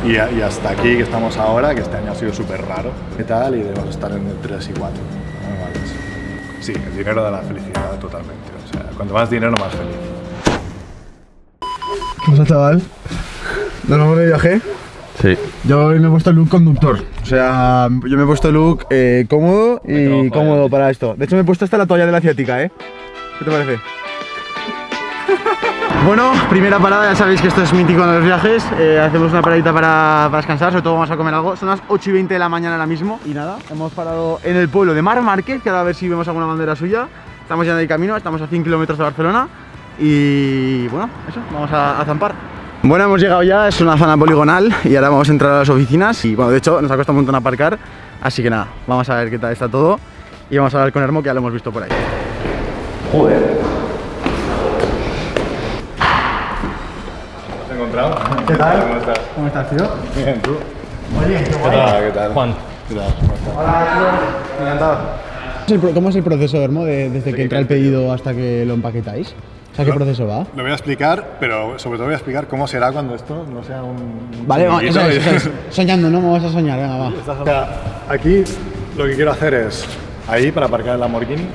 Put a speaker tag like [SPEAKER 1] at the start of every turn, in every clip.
[SPEAKER 1] y hasta aquí que estamos ahora, que este año ha sido súper raro y tal, y debemos estar en el 3 y 4. Sí, el dinero da la felicidad totalmente. O sea, cuanto más dinero, más feliz.
[SPEAKER 2] ¿Qué pasa, chaval? ¿Nos vamos de viaje?
[SPEAKER 3] Sí.
[SPEAKER 2] Yo hoy me he puesto el look conductor. O sea, yo me he puesto el look cómodo y cómodo para esto. De hecho, me he puesto hasta la toalla de la asiática, ¿eh? ¿Qué te parece? Bueno, primera parada, ya sabéis que esto es mítico en los viajes. Hacemos una paradita para descansar, sobre todo vamos a comer algo. Son las 8:20 de la mañana ahora mismo. Y nada, hemos parado en el pueblo de Marc Márquez, que ahora a ver si vemos alguna bandera suya. Estamos ya en el camino, estamos a 100 kilómetros de Barcelona. Y bueno, eso, vamos a zampar. Bueno, hemos llegado ya, es una zona poligonal y ahora vamos a entrar a las oficinas. Y bueno, de hecho nos ha costado un montón aparcar, así que nada, vamos a ver qué tal está todo. Y vamos a hablar con Hermo, que ya lo hemos visto por ahí.
[SPEAKER 1] Joder. Encontrado.
[SPEAKER 2] ¿Qué tal?
[SPEAKER 1] ¿Cómo estás?
[SPEAKER 2] ¿Cómo estás, tío?
[SPEAKER 1] Bien, ¿tú?
[SPEAKER 2] Oye, qué guay.
[SPEAKER 1] ¿Qué tal?
[SPEAKER 3] Juan.
[SPEAKER 1] ¿Qué tal? ¿Cómo estás?
[SPEAKER 2] Hola, tío. Encantado. ¿Cómo es el proceso, Hermo, desde que entra el pedido hasta que lo empaquetáis? O sea, ¿qué proceso va?
[SPEAKER 1] Lo voy a explicar, pero sobre todo voy a explicar cómo será cuando esto no sea un...
[SPEAKER 2] Vale,
[SPEAKER 1] chiringuito.
[SPEAKER 2] eso es. Soñando, ¿no? Vamos a soñar, venga, va.
[SPEAKER 1] O sea, aquí lo que quiero hacer es ahí para aparcar el Lamborghini.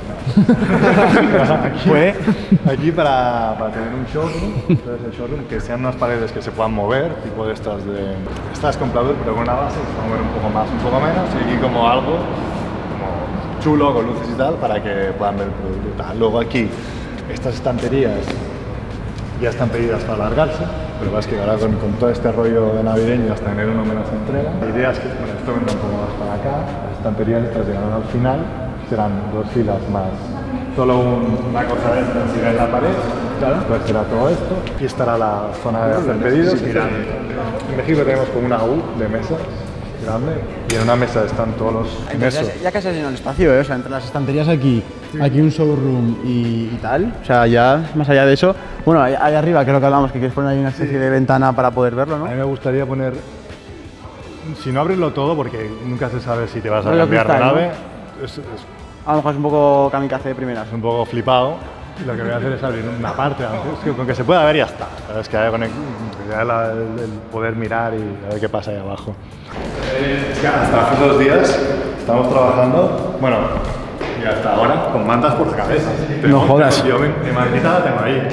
[SPEAKER 1] Aquí para tener un showroom. Entonces el showroom que sean unas paredes que se puedan mover, tipo de estas de... Estas con pladur, pero con una base que se pueda mover un poco más, un poco menos. Y aquí como algo como chulo, con luces y tal, para que puedan ver el producto y tal. Luego aquí estas estanterías ya están pedidas para alargarse, pero es que ahora con todo este rollo de navideño hasta enero no me las entregan. La idea es que bueno, esto vendrá un poco más para acá, las estanterías estas llegarán al final, serán 2 filas más, solo una cosa de esta irá en la pared, claro. Después será todo esto, y estará la zona de hacer pedidos. En México tenemos como una U de mesas grande y en una mesa están todos los mesos.
[SPEAKER 2] Ya casi has llenado el espacio, ¿eh? O sea, entre las estanterías aquí, aquí un showroom y tal. O sea, ya más allá de eso. Bueno, ahí arriba creo que hablamos que quieres poner ahí una especie de ventana para poder verlo, ¿no?
[SPEAKER 1] A mí me gustaría poner, si no abrirlo todo, porque nunca se sabe si te vas a
[SPEAKER 2] Rollo
[SPEAKER 1] cambiar de
[SPEAKER 2] cristal,
[SPEAKER 1] nave,
[SPEAKER 2] ¿no? A lo mejor es un poco kamikaze de primeras.
[SPEAKER 1] es un poco flipado. Y lo que voy a hacer es abrir una parte antes, que con que se pueda ver ya está. Es que haya el poder mirar y a ver qué pasa ahí abajo. Es que hasta hace 2 días estamos trabajando, bueno, y hasta ahora con mantas por la cabeza.
[SPEAKER 2] No jodas.
[SPEAKER 1] Yo mi mantita la tengo ahí.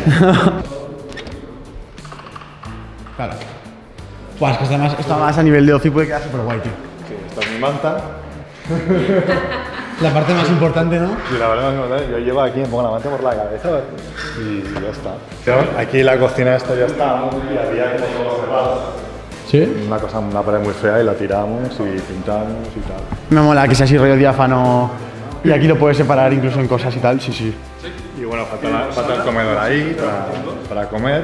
[SPEAKER 2] Claro. Pues que está más a nivel de ocio y puede quedar súper guay, tío.
[SPEAKER 1] Sí, esta es mi manta.
[SPEAKER 2] La parte más importante, ¿no?
[SPEAKER 1] Sí, la verdad es que yo llevo aquí, me pongo la manta por la cabeza y ya está. Aquí la cocina esta ya está y había como todo cerrado.
[SPEAKER 2] Sí.
[SPEAKER 1] Una pared muy fea y la tiramos y pintamos y tal.
[SPEAKER 2] Me mola que sea así rollo diáfano y aquí lo puedes separar incluso en cosas y tal, sí.
[SPEAKER 1] Y bueno, falta el comedor ahí para comer.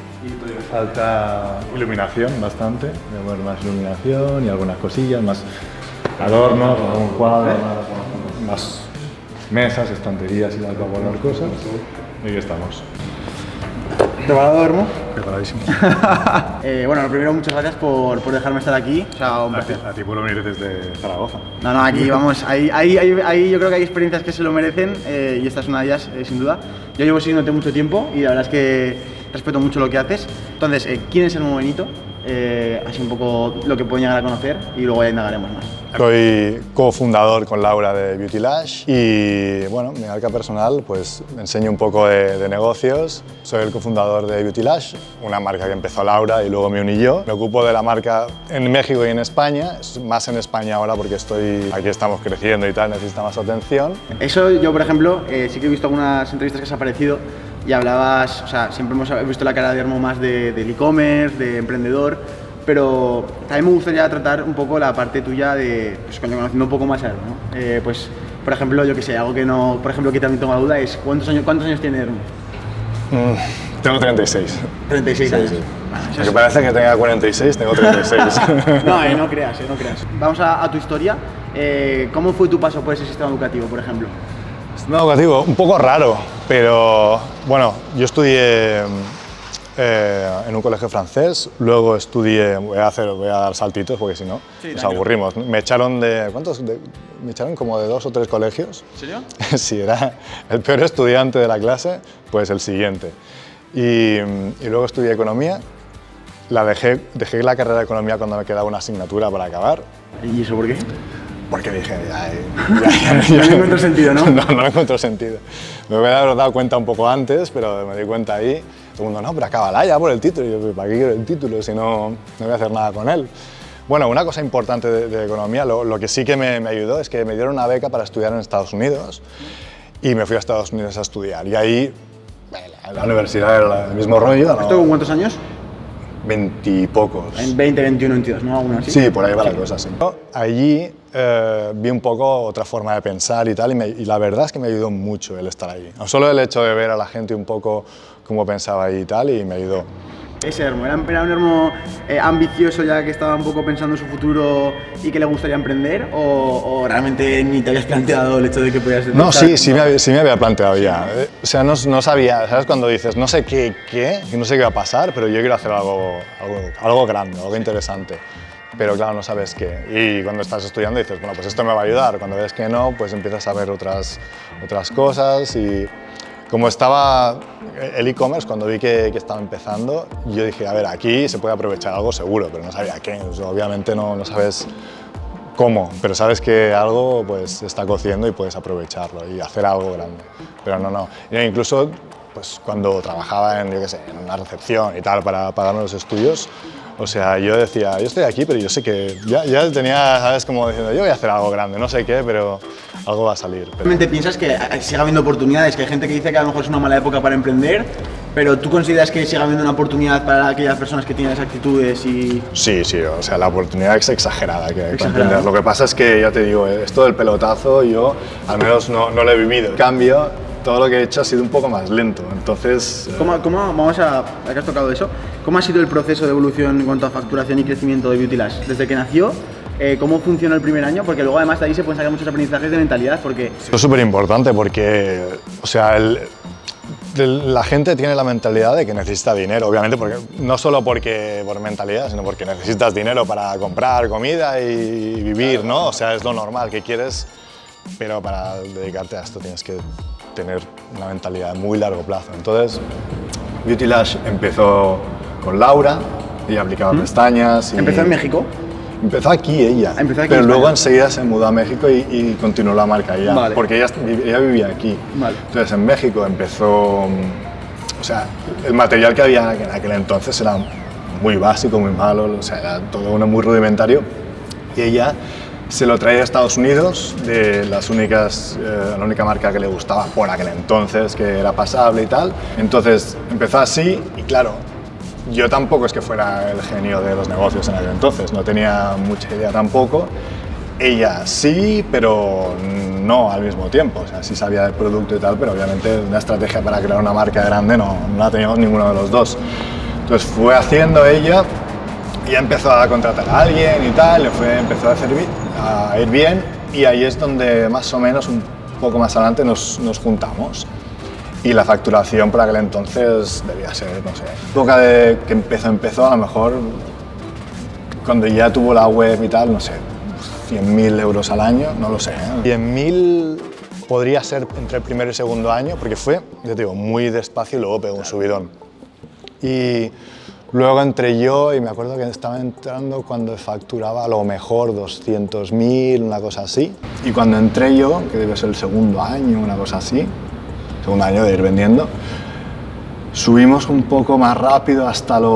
[SPEAKER 1] Falta iluminación bastante, voy a poner más iluminación y algunas cosillas, más adornos, algún cuadro, más mesas, estanterías y tal para poner cosas. Y aquí estamos.
[SPEAKER 2] ¿Preparado, Hermo?
[SPEAKER 1] Preparadísimo.
[SPEAKER 2] Bueno, lo primero, muchas gracias por dejarme estar aquí. O sea, un placer.
[SPEAKER 1] A ti por venir desde Zaragoza.
[SPEAKER 2] No, aquí vamos, ahí yo creo que hay experiencias que se lo merecen y esta es una de ellas, sin duda. Yo llevo siguiéndote mucho tiempo y la verdad es que respeto mucho lo que haces. Entonces, ¿quién es Hermo Benito? Así un poco lo que pueden llegar a conocer y luego ya indagaremos más.
[SPEAKER 1] Soy cofundador con Laura de Beauty Lash y bueno, mi marca personal pues enseño un poco de negocios. Soy el cofundador de Beauty Lash, una marca que empezó Laura y luego me uní yo. Me ocupo de la marca en México y en España, más en España ahora porque aquí estamos creciendo y tal, necesita más atención.
[SPEAKER 2] Eso yo, por ejemplo, sí que he visto algunas entrevistas que has aparecido y hablabas, o sea, siempre hemos visto la cara de Hermo más del e-commerce, de emprendedor, pero también me gustaría tratar un poco la parte tuya de, pues conociendo un poco más a Hermo, ¿no? Pues, por ejemplo, yo que sé, algo que no, por ejemplo, que también tengo la duda es, ¿cuántos años tiene Hermo?
[SPEAKER 1] Tengo 36.
[SPEAKER 2] 36 años.
[SPEAKER 1] Sí.
[SPEAKER 2] Bueno,
[SPEAKER 1] Aunque parece que tenga 46, tengo 36.
[SPEAKER 2] No creas. Vamos a tu historia. ¿Cómo fue tu paso por ese sistema educativo, por ejemplo?
[SPEAKER 1] Sistema educativo, un poco raro, pero bueno, yo estudié en un colegio francés, luego estudié, voy a dar saltitos porque si no nos aburrimos. Me echaron me echaron como de 2 o 3 colegios.
[SPEAKER 2] ¿En serio?
[SPEAKER 1] Sí, era el peor estudiante de la clase, pues el siguiente. Y luego estudié economía La dejé la carrera de economía cuando me quedaba una asignatura para acabar.
[SPEAKER 2] ¿Y eso por qué?
[SPEAKER 1] Porque dije,
[SPEAKER 2] No le encuentro sentido, ¿no?
[SPEAKER 1] No le encuentro sentido. Me voy a haber dado cuenta un poco antes, pero me di cuenta ahí. Todo el mundo, no, pero acábala ya por el título. Y yo, ¿para qué quiero el título si no voy a hacer nada con él? Bueno, una cosa importante de economía, lo que sí que me ayudó es que me dieron una beca para estudiar en Estados Unidos y me fui a Estados Unidos a estudiar. Y ahí, la universidad era el mismo rollo.
[SPEAKER 2] ¿Esto con cuántos años?
[SPEAKER 1] 20 y pocos.
[SPEAKER 2] En 20, 21, 22, ¿no? ¿Alguna así?
[SPEAKER 1] Sí, por ahí va la cosa, sí. Allí vi un poco otra forma de pensar y tal, y la verdad es que me ayudó mucho el estar allí. No solo el hecho de ver a la gente un poco cómo pensaba ahí y tal, y me ayudó.
[SPEAKER 2] Ese Hermo, ¿era un Hermo ambicioso ya que estaba un poco pensando en su futuro y que le gustaría emprender? ¿O realmente ni te habías planteado el hecho de que podías...
[SPEAKER 1] No, sí me había planteado ya. O sea, no sabía, ¿sabes? Cuando dices, no sé qué, no sé qué va a pasar, pero yo quiero hacer algo grande, algo interesante. Pero claro, no sabes qué. Y cuando estás estudiando dices, bueno, pues esto me va a ayudar. Cuando ves que no, pues empiezas a ver otras cosas y... Como estaba el e-commerce, cuando vi que estaba empezando, yo dije, a ver, aquí se puede aprovechar algo seguro, pero no sabía qué. O sea, obviamente no sabes cómo, pero sabes que algo pues, está cociendo y puedes aprovecharlo y hacer algo grande. Pero no. Yo incluso pues, cuando trabajaba en, yo qué sé, en una recepción y tal para pagarme los estudios, o sea, yo decía, yo estoy aquí, pero yo sé que ya tenía, ¿sabes? Como diciendo, yo voy a hacer algo grande, no sé qué, pero algo va a salir.
[SPEAKER 2] ¿Realmente piensas que siga habiendo oportunidades? Que hay gente que dice que a lo mejor es una mala época para emprender, pero ¿tú consideras que siga habiendo una oportunidad para aquellas personas que tienen esas actitudes y...? Sí,
[SPEAKER 1] o sea, la oportunidad es exagerada que hay para emprender. Lo que pasa es que, ya te digo, esto del pelotazo yo al menos no lo he vivido. En cambio, todo lo que he hecho ha sido un poco más lento, entonces...
[SPEAKER 2] Vamos a que has tocado eso, ¿cómo ha sido el proceso de evolución en cuanto a facturación y crecimiento de Beauty Lash? Desde que nació, ¿cómo funcionó el primer año? Porque luego además de ahí se pueden sacar muchos aprendizajes de mentalidad, porque...
[SPEAKER 1] Esto es súper importante porque, o sea, la gente tiene la mentalidad de que necesita dinero, obviamente, no solo por mentalidad, sino porque necesitas dinero para comprar comida y vivir, ¿no? O sea, es lo normal que quieres, pero para dedicarte a esto tienes que tener una mentalidad a muy largo plazo. Entonces, Beauty Lash empezó con Laura, ella aplicaba pestañas.
[SPEAKER 2] ¿Empezó en México?
[SPEAKER 1] Empezó aquí ella, pero luego enseguida se mudó a México y continuó la marca allá, vale. Porque ella vivía aquí. Vale. Entonces en México empezó, o sea, el material que había en aquel entonces era muy básico, muy malo, o sea, era todo uno muy rudimentario, y ella se lo traía a Estados Unidos, de la única marca que le gustaba por aquel entonces, que era pasable y tal. Entonces empezó así y claro, yo tampoco es que fuera el genio de los negocios en aquel entonces, no tenía mucha idea tampoco. Ella sí, pero no al mismo tiempo, o sea, sí sabía del producto y tal, pero obviamente una estrategia para crear una marca grande no la teníamos ninguno de los dos. Entonces fue haciendo ella y empezó a contratar a alguien y tal, empezó a ir bien y ahí es donde más o menos un poco más adelante nos juntamos. Y la facturación por aquel entonces debía ser, no sé, época de que empezó, a lo mejor cuando ya tuvo la web y tal, no sé, 100.000 euros al año, no lo sé. 100.000 podría ser entre el primer y segundo año, porque fue, ya te digo, muy despacio y luego pegó un subidón. Y luego entré yo y me acuerdo que estaba entrando cuando facturaba a lo mejor 200.000, una cosa así. Y cuando entré yo, que debe ser el segundo año, una cosa así, segundo año de ir vendiendo, subimos un poco más rápido hasta a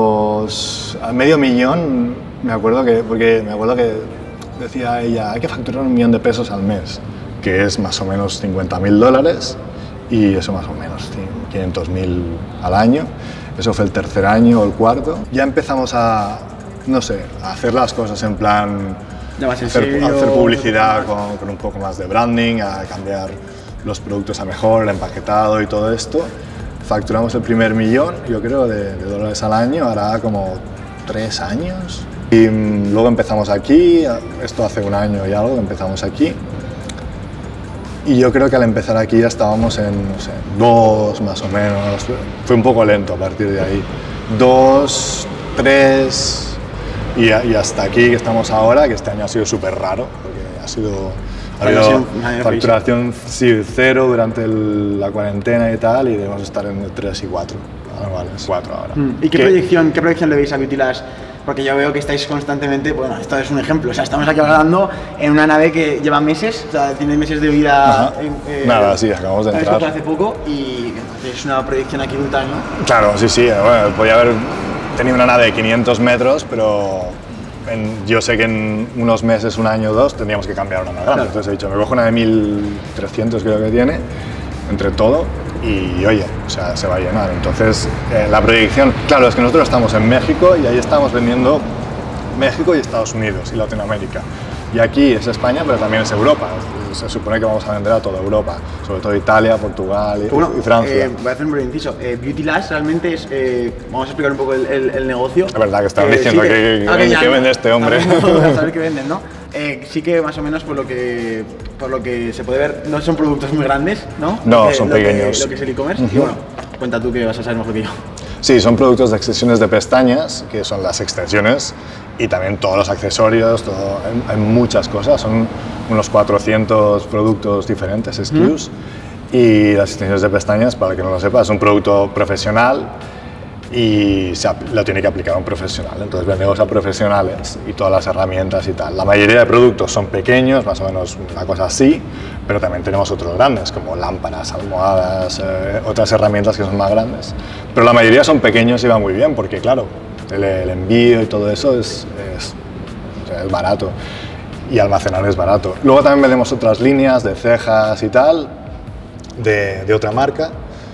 [SPEAKER 1] $500.000, porque me acuerdo que decía ella, hay que facturar $1.000.000 al mes, que es más o menos $50.000 y eso más o menos 500.000 al año. Eso fue el tercer año o el cuarto. Ya empezamos a, no sé, a hacer las cosas en plan, hacer publicidad con un poco más de branding, a cambiar los productos a mejor, el empaquetado y todo esto. Facturamos el primer $1.000.000, yo creo, de dólares al año, hará como 3 años. Y luego empezamos aquí, esto hace 1 año y algo, empezamos aquí. Y yo creo que al empezar aquí ya estábamos en, no sé, 2 más o menos. Fue un poco lento a partir de ahí. 2, 3 y hasta aquí que estamos ahora, que este año ha sido súper raro, porque ha habido facturación 0 durante la cuarentena y tal, y debemos estar en 3 y 4 anuales, 4 ahora.
[SPEAKER 2] ¿Y qué proyección le veis a Beauty Labs? Porque yo veo que estáis constantemente, bueno, esto es un ejemplo, o sea, estamos aquí hablando en una nave que lleva meses, o sea, tiene meses de vida.
[SPEAKER 1] Nada, sí, acabamos de entrar.
[SPEAKER 2] Hace poco y entonces es una proyección aquí brutal, ¿no?
[SPEAKER 1] Claro, sí, bueno, podía haber tenido una nave de 500 metros, pero yo sé que en unos meses, un año o dos, tendríamos que cambiar una más grande. Claro. Entonces he dicho, me cojo una de 1300 creo que tiene, entre todo, y oye, o sea, se va a llenar. Entonces, la proyección, claro, es que nosotros estamos en México y ahí estamos vendiendo México y Estados Unidos y Latinoamérica. Y aquí es España, pero también es Europa. Se supone que vamos a vender a toda Europa, sobre todo Italia, Portugal y Francia.
[SPEAKER 2] Voy a hacer un breve inciso. Beauty Labs realmente es, vamos a explicar un poco el negocio.
[SPEAKER 1] Es verdad que estaban diciendo sí que vende este hombre.
[SPEAKER 2] A saber qué venden, ¿no? Sí que más o menos por lo que se puede ver, no son productos muy grandes, ¿no?
[SPEAKER 1] No, son pequeños.
[SPEAKER 2] Lo que es el e-commerce. Y bueno, cuenta tú que vas a saber mejor que yo.
[SPEAKER 1] Sí, son productos de extensiones de pestañas, que son las extensiones, y también todos los accesorios, hay muchas cosas, son unos 400 productos diferentes, SKUs, y las extensiones de pestañas, para el que no lo sepa, es un producto profesional y lo tiene que aplicar un profesional, entonces vendemos a profesionales y todas las herramientas y tal. La mayoría de productos son pequeños, más o menos una cosa así, pero también tenemos otros grandes, como lámparas, almohadas, otras herramientas que son más grandes, pero la mayoría son pequeños y van muy bien, porque claro, el envío y todo eso es barato y almacenar es barato. Luego también vendemos otras líneas de cejas y tal, de otra marca,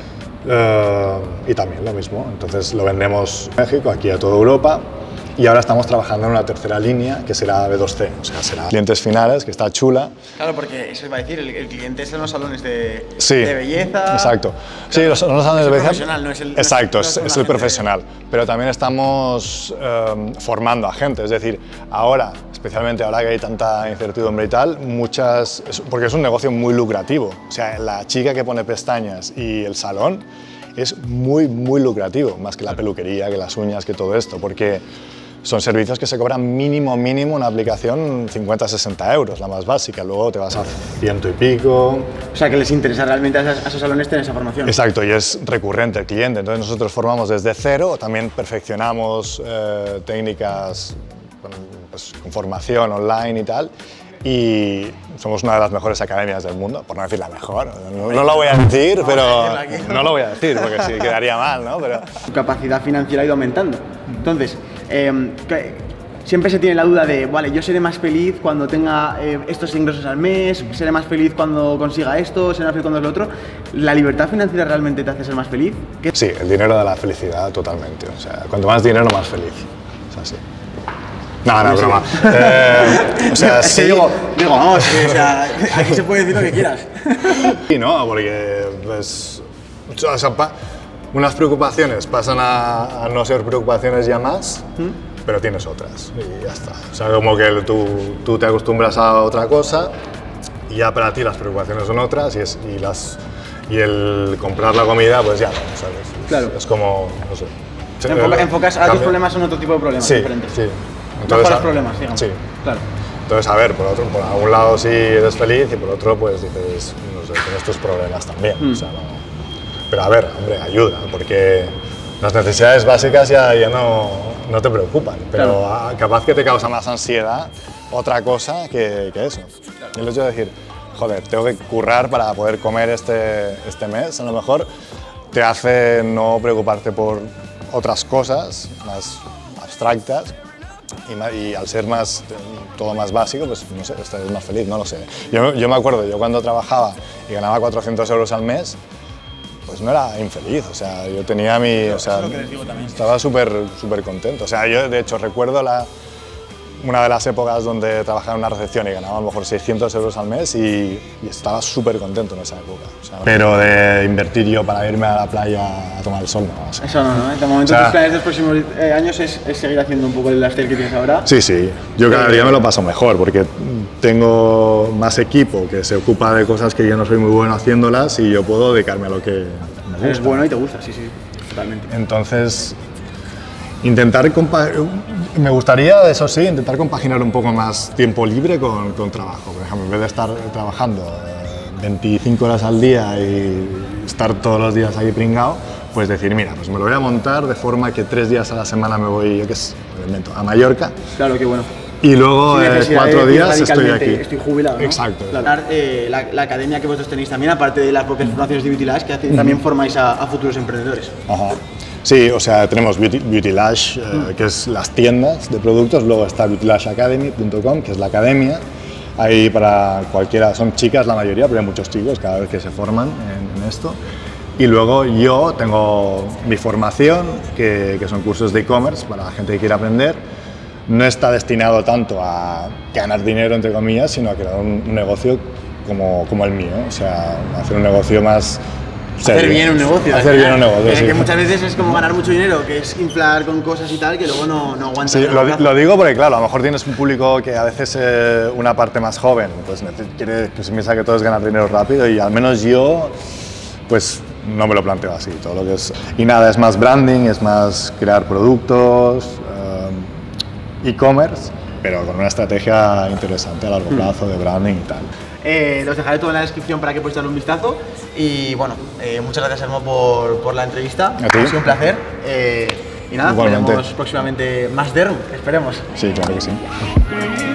[SPEAKER 1] y también lo mismo, entonces lo vendemos en México, aquí a toda Europa, y ahora estamos trabajando en una tercera línea que será B2C, o sea, será clientes finales, que está chula.
[SPEAKER 2] Claro, porque eso iba a decir, el cliente es en los salones de belleza.
[SPEAKER 1] Exacto. Claro, sí, los salones de belleza. Profesional, no es el. Exacto, es el profesional. Pero también estamos formando a gente, es decir, ahora, especialmente ahora que hay tanta incertidumbre y tal, porque es un negocio muy lucrativo. O sea, la chica que pone pestañas y el salón es muy, muy lucrativo, más que la peluquería, que las uñas, que todo esto, porque son servicios que se cobran mínimo una aplicación 50-60 euros, la más básica, luego te vas a 100 y pico.
[SPEAKER 2] O sea, que les interesa realmente a esos salones tener esa formación.
[SPEAKER 1] Exacto, y es recurrente el cliente, entonces nosotros formamos desde cero, también perfeccionamos técnicas pues, con formación online y tal, y somos una de las mejores academias del mundo, por no decir la mejor. No lo voy a decir, pero no lo voy a decir porque sí quedaría mal, ¿no? Pero
[SPEAKER 2] tu capacidad financiera ha ido aumentando. Entonces, siempre se tiene la duda de, vale, yo seré más feliz cuando tenga estos ingresos al mes, seré más feliz cuando consiga esto, seré más feliz cuando es lo otro. ¿La libertad financiera realmente te hace ser más feliz?
[SPEAKER 1] Sí, el dinero da la felicidad totalmente. O sea, cuanto más dinero, más feliz. O sea, sí. No, broma. O sea, sí.
[SPEAKER 2] Digo, no, o sea, aquí se puede decir lo que quieras.
[SPEAKER 1] Sí, no, porque pues, o sea, unas preocupaciones pasan a no ser preocupaciones ya más, pero tienes otras y ya está. O sea, como que tú te acostumbras a otra cosa y ya para ti las preocupaciones son otras y el comprar la comida, pues ya no, ¿sabes?
[SPEAKER 2] Claro.
[SPEAKER 1] Es como, no sé.
[SPEAKER 2] Enfocas a tus problemas son otro tipo de problemas diferentes.
[SPEAKER 1] Sí.
[SPEAKER 2] Entonces, los problemas, digamos.
[SPEAKER 1] Sí.
[SPEAKER 2] Claro.
[SPEAKER 1] Entonces, a ver, por algún lado sí eres feliz y por otro, pues dices, no sé, tienes tus problemas también. O sea, no. Pero a ver, hombre, ayuda, porque las necesidades básicas ya no te preocupan, pero claro, capaz que te causa más ansiedad otra cosa que eso. Claro. El hecho de decir, joder, tengo que currar para poder comer este mes, a lo mejor te hace no preocuparte por otras cosas más abstractas y al ser todo más básico, pues no sé, estás más feliz, no lo sé. Yo me acuerdo, yo cuando trabajaba y ganaba 400 euros al mes, pues no era infeliz, o sea, yo tenía o sea, estaba súper contento. O sea, yo de hecho recuerdo una de las épocas donde trabajaba en una recepción y ganaba a lo mejor 600 euros al mes y estaba súper contento en esa época. O sea, pero de invertir yo para irme a la playa a tomar el sol, no. O sea,
[SPEAKER 2] eso no, ¿eh? De momento tus planes de los próximos años es seguir haciendo un poco el lifestyle que tienes ahora.
[SPEAKER 1] Sí, yo cada día me lo paso mejor porque tengo más equipo que se ocupa de cosas que yo no soy muy bueno haciéndolas y yo puedo dedicarme a lo que me gusta.
[SPEAKER 2] Es bueno y te gusta, sí, totalmente.
[SPEAKER 1] Entonces, me gustaría, eso sí, intentar compaginar un poco más tiempo libre con trabajo. Por ejemplo, en vez de estar trabajando 25 horas al día y estar todos los días ahí pringado, pues decir, mira, pues me lo voy a montar de forma que 3 días a la semana me voy, yo qué sé, me invento, a Mallorca.
[SPEAKER 2] Claro, qué bueno.
[SPEAKER 1] Y luego
[SPEAKER 2] Sin necesidad
[SPEAKER 1] 4
[SPEAKER 2] de
[SPEAKER 1] días
[SPEAKER 2] decir
[SPEAKER 1] estoy aquí.
[SPEAKER 2] Estoy jubilado, ¿no?
[SPEAKER 1] Exacto.
[SPEAKER 2] Claro. La academia que vosotros tenéis también, aparte de las propias formaciones de Beauty Lash, que también formáis a futuros emprendedores.
[SPEAKER 1] Ajá. Sí, o sea, tenemos Beauty Lash, que es las tiendas de productos, luego está beautylashacademy.com, que es la academia. Ahí para cualquiera, son chicas la mayoría, pero hay muchos chicos cada vez que se forman en esto. Y luego yo tengo mi formación, que son cursos de e-commerce para la gente que quiere aprender. No está destinado tanto a ganar dinero, entre comillas, sino a crear un negocio como el mío, o sea, hacer un negocio más serio.
[SPEAKER 2] Hacer bien un negocio.
[SPEAKER 1] Hacer bien un negocio, sí.
[SPEAKER 2] Que muchas veces es como ganar mucho dinero, que es inflar con cosas y tal, que luego no aguanta.
[SPEAKER 1] Sí, lo digo porque, claro, a lo mejor tienes un público que a veces una parte más joven, pues que se piensa que todo es ganar dinero rápido, y al menos yo, pues no me lo planteo así, todo lo que es. Y nada, es más branding, es más crear productos, e-commerce, pero con una estrategia interesante a largo plazo de branding y tal.
[SPEAKER 2] Los dejaré todo en la descripción para que podáis darle un vistazo. Y bueno, muchas gracias, Hermo, por la entrevista.
[SPEAKER 1] A ti.
[SPEAKER 2] Ha sido un placer. Y nada,
[SPEAKER 1] Igualmente.
[SPEAKER 2] veremos próximamente más de Hermo, esperemos.
[SPEAKER 1] Sí, claro que sí.